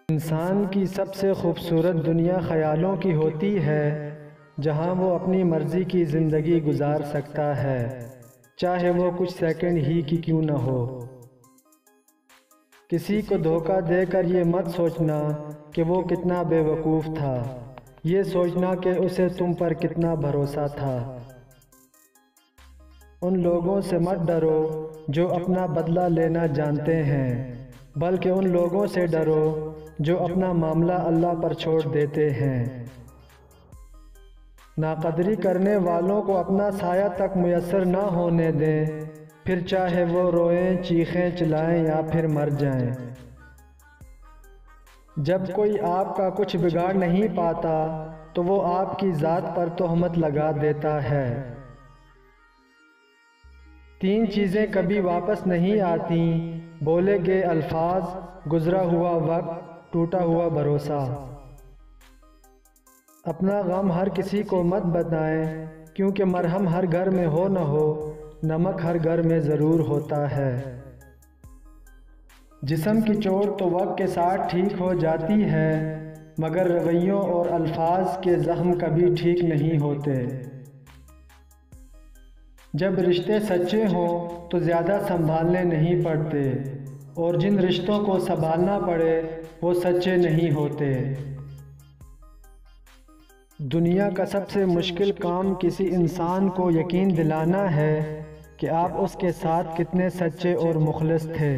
انسان کی سب سے خوبصورت دنیا خیالوں کی ہوتی ہے، جہاں وہ اپنی مرضی کی زندگی گزار سکتا ہے، چاہے وہ کچھ سیکنڈ ہی کی کیوں نہ ہو۔ کسی کو دھوکہ دے کر یہ مت سوچنا کہ وہ کتنا بے وقوف تھا، یہ سوچنا کہ اسے تم پر کتنا بھروسہ تھا۔ ان لوگوں سے مت ڈرو جو اپنا بدلہ لینا جانتے ہیں، بلکہ ان لوگوں سے ڈرو جو اپنا معاملہ اللہ پر چھوڑ دیتے ہیں۔ ناقدری کرنے والوں کو اپنا سایہ تک میسر نہ ہونے دیں، پھر چاہے وہ روئیں، چیخیں، چلائیں یا پھر مر جائیں۔ جب کوئی آپ کا کچھ بگاڑ نہیں پاتا تو وہ آپ کی ذات پر تہمت لگا دیتا ہے۔ 3 چیزیں کبھی واپس نہیں آتیں: بولے گئے الفاظ، گزرا ہوا وقت، ٹوٹا ہوا بھروسہ۔ اپنا غم ہر کسی کو مت بتائیں، کیونکہ مرہم ہر گھر میں ہو نہ ہو، نمک ہر گھر میں ضرور ہوتا ہے۔ جسم کی چوٹ تو وقت کے ساتھ ٹھیک ہو جاتی ہے، مگر رویوں اور الفاظ کے زخم کبھی ٹھیک نہیں ہوتے۔ جب رشتے سچے ہوں تو زیادہ سنبھالنے نہیں پڑتے، اور جن رشتوں کو سنبھالنا پڑے وہ سچے نہیں ہوتے۔ دنیا کا سب سے مشکل کام کسی انسان کو یقین دلانا ہے کہ آپ اس کے ساتھ کتنے سچے اور مخلص تھے۔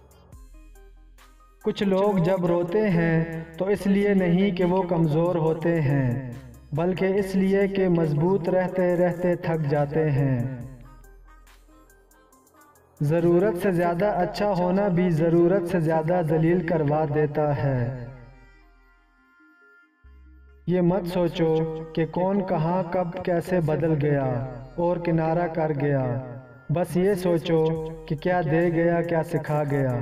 کچھ لوگ جب روتے ہیں تو اس لیے نہیں کہ وہ کمزور ہوتے ہیں، بلکہ اس لیے کہ مضبوط رہتے رہتے تھک جاتے ہیں۔ ضرورت سے زیادہ اچھا ہونا بھی ضرورت سے زیادہ ذلیل کروا دیتا ہے۔ یہ مت سوچو کہ کون کہاں کب کیسے بدل گیا اور کنارہ کر گیا، بس یہ سوچو کہ کیا دے گیا، کیا سکھا گیا۔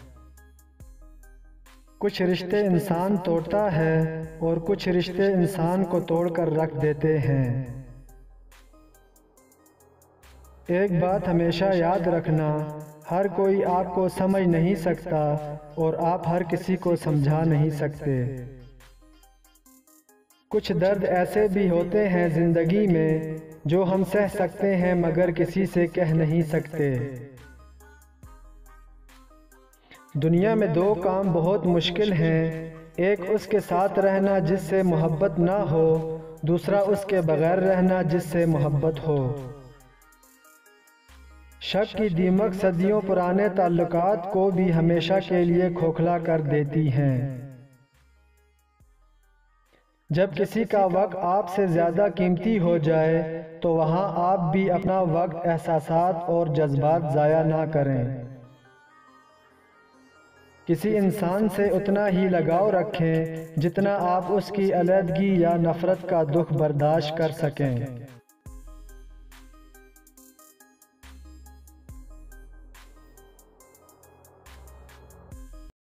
کچھ رشتے انسان توڑتا ہے اور کچھ رشتے انسان کو توڑ کر رکھ دیتے ہیں۔ ایک بات ہمیشہ یاد رکھنا، ہر کوئی آپ کو سمجھ نہیں سکتا اور آپ ہر کسی کو سمجھا نہیں سکتے۔ کچھ درد ایسے بھی ہوتے ہیں زندگی میں جو ہم سہ سکتے ہیں مگر کسی سے کہہ نہیں سکتے۔ دنیا میں 2 کام بہت مشکل ہیں، ایک اس کے ساتھ رہنا جس سے محبت نہ ہو، دوسرا اس کے بغیر رہنا جس سے محبت ہو۔ شک کی دیمک صدیوں پرانے تعلقات کو بھی ہمیشہ کے لیے کھوکھلا کر دیتی ہیں۔ جب کسی کا وقت آپ سے زیادہ قیمتی ہو جائے تو وہاں آپ بھی اپنا وقت، احساسات اور جذبات ضائع نہ کریں۔ کسی انسان سے اتنا ہی لگاؤ رکھیں جتنا آپ اس کی علیحدگی یا نفرت کا دکھ برداشت کر سکیں۔